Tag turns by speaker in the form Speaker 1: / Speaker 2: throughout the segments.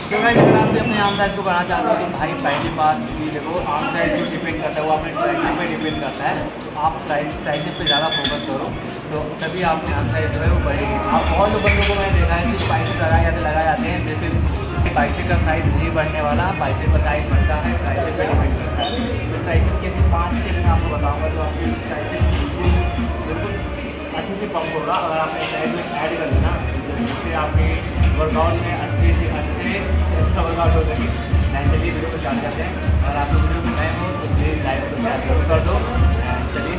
Speaker 1: तो गाइस अगर आप भी अपने आर्म साइज़ को बढ़ाना चाहते हो तो भाई पहली बात ये देखो, आर्म साइज़ जो डिपेंड करता है वो अपने ट्राइसेप पे डिपेंड करता है। आप ट्राइसेप पे ज़्यादा फोकस करो तो तभी आपके आर्म साइज़ जो है वो बढ़ेगी। आप बहुत लोग बंदों को मैंने देखा है कि बाइसेप लगाए जाते हैं, जैसे बाइसेप का साइज़ नहीं बढ़ने वाला, बाइसेप का साइज़ बढ़ता है, ट्राइसेप पे डिपेंड करता है। तो ट्राइसेप के सिर्फ 5 स्टेप मैं आपको बताऊँगा जो आपकी ट्राइसेप बिल्कुल अच्छे से पंप होगा। अगर आपने साइड में ऐड कर लेना फिर आपके वर्कआउट में अच्छे से अच्छा वर्कआउट हो सके। चलिए वीडियो को स्टार्ट करते हैं। अगर आपको वीडियो में नए हो तो प्लीज़ लाइक को शेयर कर दो। चलिए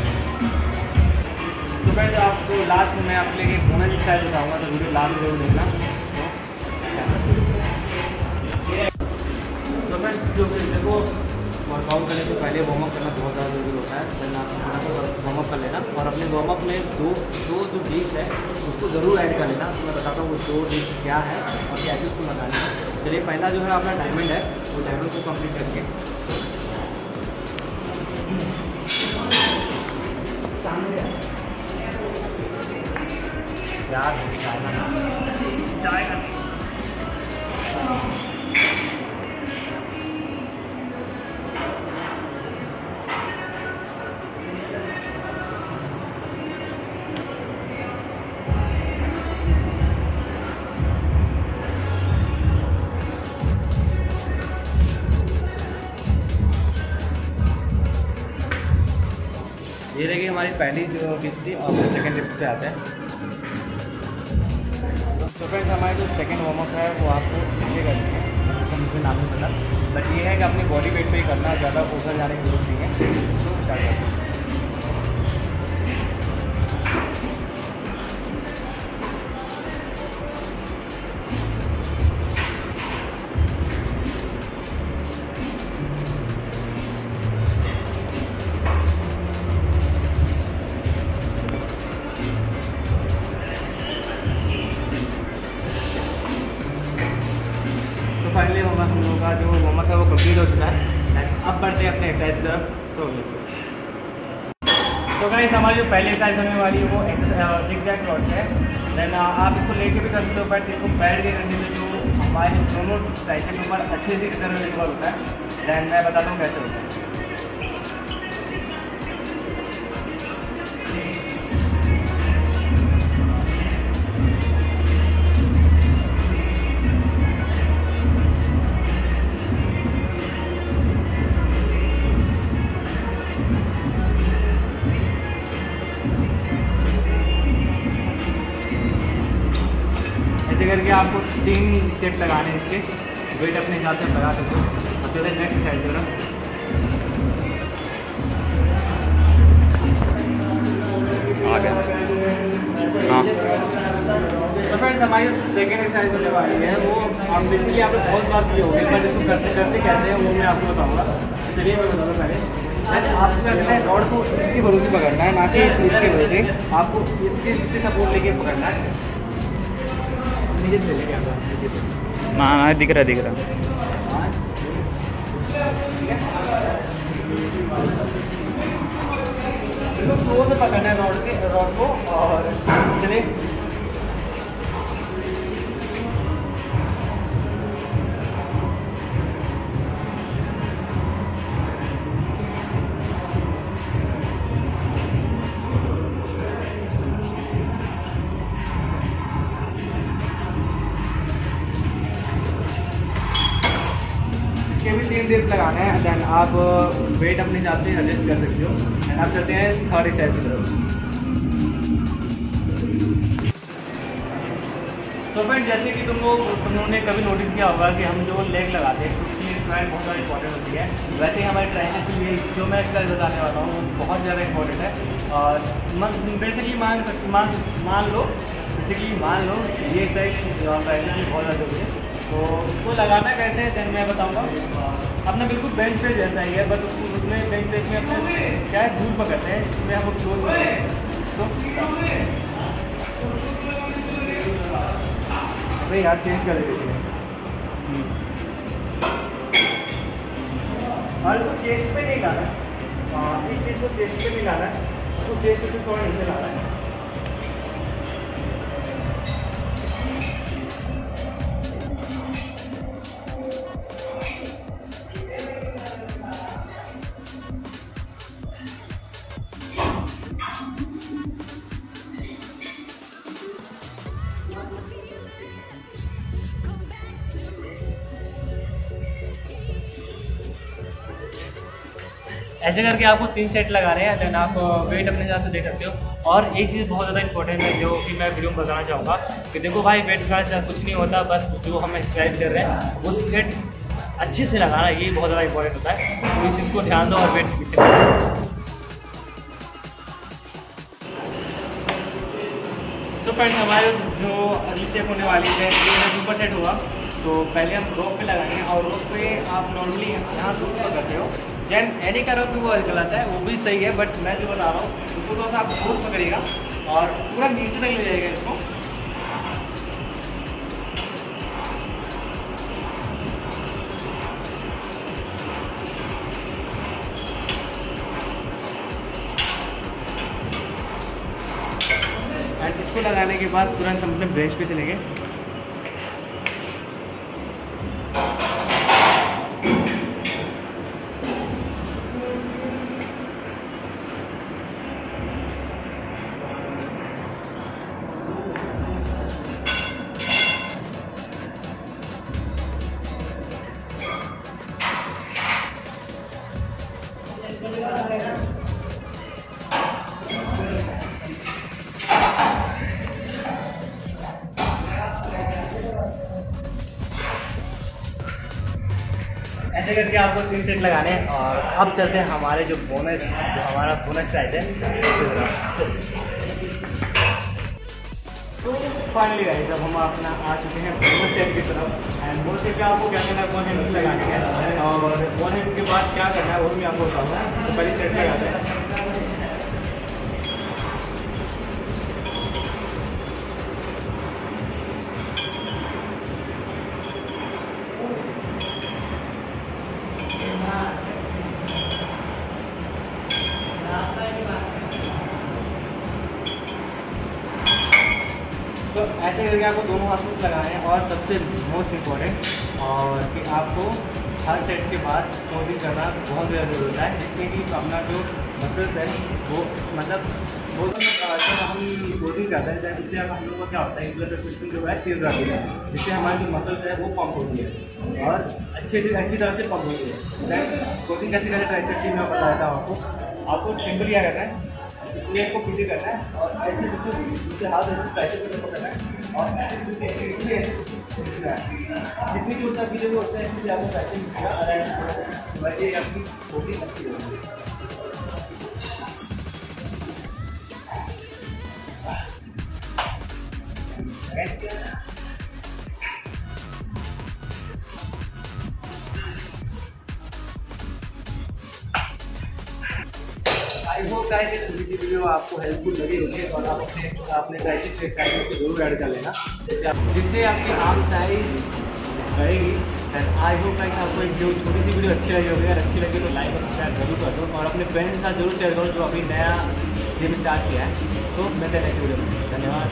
Speaker 1: तो फ्रेंड्स आपको लास्ट में मैं आपके लिए वुमेन स्टाइल बताऊँगा, तो वीडियो लास्ट में जरूर देखना। तो फ्रेंड्स जो देखो, वर्कआउट करने से पहले वार्म अप करना बहुत ज़्यादा जरूरी होता है। देन आप वार्म अप कर लेना और अपने वार्म अप में दो जो डिप्स है उसको ज़रूर ऐड कर लेना। तो मैं बताता हूँ वो 2 डिप्स क्या है और कैसे उसको लगाना है। चलिए पहला जो है अपना डायमंड है, वो डायमंड को कंप्लीट करके सामने यार जाएगा नहीं। ये रही हमारी पहली जो डिप थी और सेकेंड डिप पे आते हैं। तो फ्रेंड्स हमारी जो सेकेंड वार्म अप है वो आपको इसलिए करनी है, मुझे नाम नहीं पता, बट ये है कि अपनी बॉडी वेट पे ही करना, ज़्यादा ऊपर जाने की जरूरत नहीं है। तो स्टार्ट करते हैं। फाइनली हम लोगों का जो वार्म अप है वो कंप्लीट हो चुका है। अब बढ़ते हैं अपने एक्सरसाइज की तरफ। तो गाइस हमारी जो पहली एक्सरसाइज होने वाली है वो ज़िगज़ैग क्रॉस है। देन आप इसको लेके भी कर सकते हो, बट इसको बैठ के करने से जो हमारे दोनों ट्राइसेप के ऊपर अच्छे से तरह विजिबल होता है। देन मैं बताता हूँ कैसे होता है। करके आपको 3 स्टेप लगाने हैं इसके, वेट अपने हिसाब से लगा सकते हो। अब चलते हैं नेक्स्ट साइड की तरफ। हाँ तो फ्रेंड्स हमारी सेकेंड एक्सरसाइज होने वाली है वो आप बेसिकली आप बहुत बार किए होंगे, बट इसको करते करते कैसे हैं वो मैं आपको बताऊँगा। चलिए मैं बताता हूँ पहले आपको क्या करना है, रॉड को इसकी भरोसे पकड़ना है, ना कि इसके भरोसे। आपको इसके सपोर्ट लेके पकड़ना है, नीचे से लेके आता है, नीचे से।
Speaker 2: हाँ दिख रहा दिख रहा।
Speaker 1: फ्लो से पकड़ना है रॉड को और चलिए इसके भी 3 डिप्स लगाना है। देन आप वेट अपने हिसाब से एडजस्ट कर सकते हो। देन आप चलते हैं थर्ड एक्सरसाइज की तरफ। तो फ्रेंड जैसे कि तुमने कभी नोटिस किया होगा कि हम जो लेग लगाते हैं उसकी स्ट्रेंथ बहुत ज़्यादा इंपॉर्टेंट होती है। वैसे ही हमारे ट्राइसेप के लिए जो मैं एक्सरसाइज बताने वाला हूँ वो बहुत ज़्यादा इंपॉर्टेंट है। और बेसिकली मान लो ये एक्सरसाइज ट्राइसेप की बहुत ज़्यादा जरूरी है। तो उसको लगाना कैसे है देन मैं बताऊँगा। अपना बिल्कुल बेंच प्रेस जैसा ही है, बट उसमें बेंच प्रेस में अपने क्या है धूल पकड़ते हैं, इसमें हम लोग क्लोज करते हैं। तो यार चेंज कर देते हैं और इसको चेस्ट पे नहीं लाना है, इस चीज़ को चेस्ट पे नहीं लाना है, उसको चेस्ट पे थोड़ा नीचे लाना है। ऐसे करके आपको 3 सेट लगा रहे हैं, देन आप वेट अपने हिसाब से दे सकते हो। और एक चीज़ बहुत ज़्यादा इंपॉर्टेंट है जो कि मैं वीडियो में बताना चाहूँगा कि देखो भाई, वेट उठाने से कुछ नहीं होता, बस जो हम एक्सरसाइज कर रहे हैं वो सेट अच्छे से लगाना, ये बहुत ज़्यादा इंपॉर्टेंट होता है। तो इस चीज़ को ध्यान दो और वेट पीछे। तो फ्रेंड्स, हमारे जो अगली स्टेप होने वाली है ये सुपर सेट होगा। तो पहले हम रोप पे लगाएंगे और रोप पे आप नॉर्मली यहाँ रोप पकड़ते हो, जैन एनी का रोप भी वो निकल आता है, वो भी सही है, बट मैं जो बता रहा हूँ उसको थोड़ा सा आप रोप पकड़िएगा और पूरा नीचे तक ले जाएगा इसको। एंड इसको लगाने के बाद तुरंत हम अपने ब्रेंच पे चलेंगे। ऐसे करके आपको 3 सेट लगाने हैं और अब चलते हैं हमारे जो हमारा बोनस साइज है। तो फाइनली गाइस, जब हम अपना आ चुके हैं बोनस सेट की तरफ, एंड बोनस सेट पे आपको क्या करना है, 1 हैंड लगानी है और 1 हैंड के बाद क्या करना है वो भी आपको बताऊँगा। तो पहले सेट लगाते हैं। तो ऐसे करके आपको दोनों हाथ में लगाने हैं और सबसे मोस्ट इम्पॉर्टेंट और कि आपको हर सेट के बाद पोजिंग करना बहुत ज़्यादा ज़रूरी है, जिससे कि अपना जो मसल्स है वो मतलब वो जब हम पोजिंग करते हैं उससे हम लोगों को क्या होता है, ब्लड सर्कुलेशन जो है तेज रहती है, जिससे हमारी जो मसल्स है वो पंप होती है और अच्छी तरह से पंप होती है। दैन पोजिंग कैसे करें ट्राइसेप्स की मैं बता देता हूँ आपको सिंपल क्या करना है, इसलिए आपको पीछे करना है और ऐसे दूसरे हाथ ऐसे ट्राइसेप्स को पकड़ना है और ऐसे पीछे दिखना है। जितनी भी ऊँचा पीछे होता है इसलिए आपको ट्राइसेप्स दिखेगा, वैसे आपकी पोजिंग अच्छी होगी। आई होप गाइस ये वीडियो आपको हेल्पफुल लगी होगी और आप अपने ट्राइसेप्स एक्सरसाइज को जरूर ऐड कर लेना, जिससे आपकी आर्म साइज बढ़ेगी। एंड आई होप गाइस आपको जो छोटी सी वीडियो अच्छी लगी होगी, अगर अच्छी लगी तो लाइक और सब्सक्राइब जरूर कर दो और अपने फ्रेंड्स के साथ जरूर शेयर करो जो अभी नया जिम स्टार्ट किया है। तो मिलते हैं नेक्स्ट वीडियो में, धन्यवाद।